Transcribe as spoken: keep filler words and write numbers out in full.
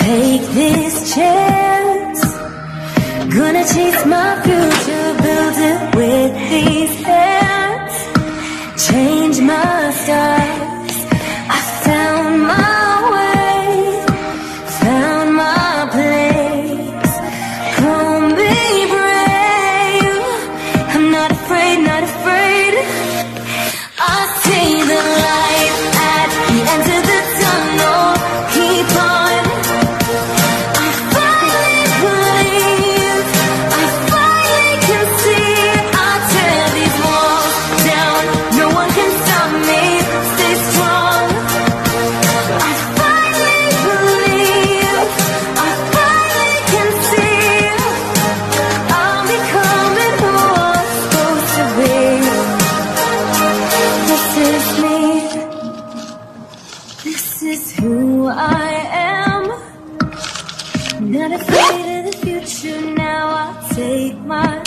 take this chance. Gonna chase my future, build it with these hands. Change my stars, I found my way, found my place. Call me brave, I'm not afraid, not afraid. I see the light at the end of the tunnel. Keep on. I finally believe, I finally can see. I tear these walls down, no one can stop me. Stay strong. I finally believe, I finally can see. I'm becoming who I'm supposed to be. This is me. This is who I am. Not afraid of the future, now I take my